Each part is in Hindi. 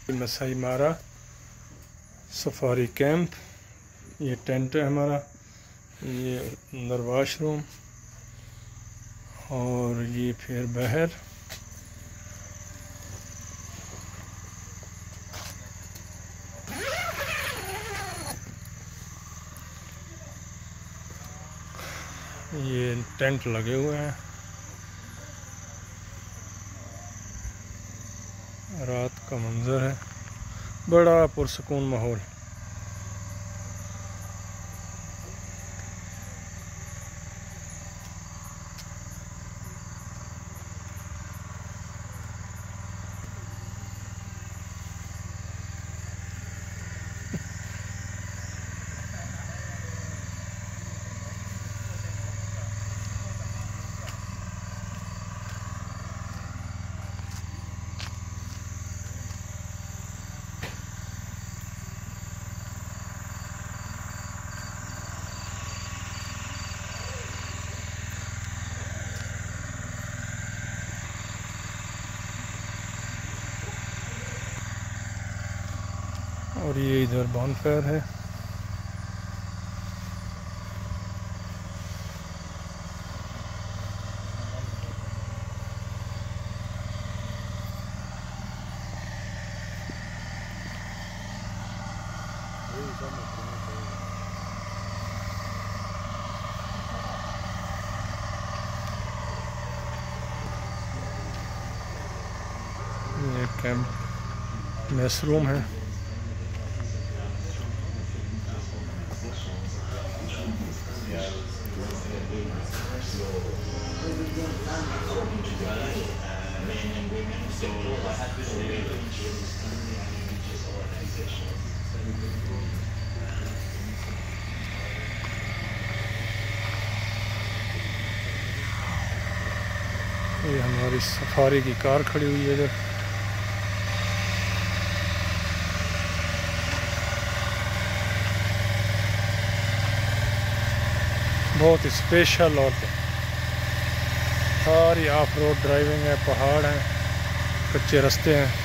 मसाई मारा सफारी कैंप, ये टेंट है हमारा, ये अंदर वाशरूम और ये फिर बाहर। ये टेंट लगे हुए हैं, रात का मंजर है, बड़ा पुरसकून माहौल। और ये इधर बॉनफायर है। ये कैंप मेस रूम है। ये हमारी सफारी की कार खड़ी हुई है इधर। बहुत स्पेशल और सारी ऑफ रोड ड्राइविंग है, पहाड़ हैं, कच्चे रास्ते हैं।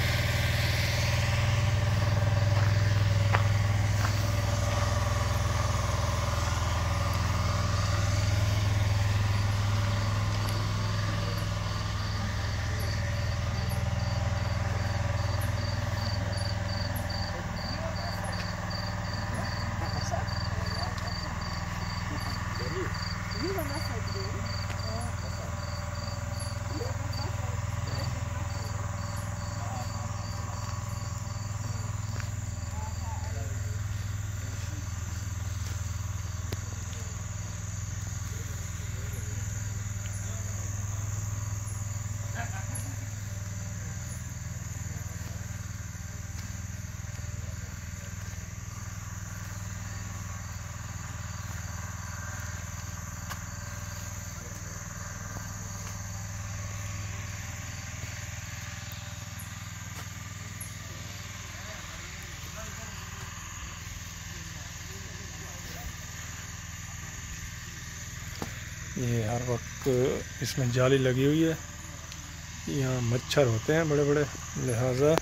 ये हर वक्त इसमें जाली लगी हुई है, यहाँ मच्छर होते हैं बड़े बड़े, लिहाजा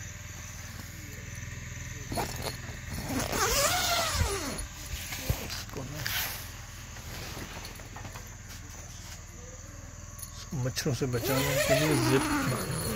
मच्छरों से बचाने के लिए जिप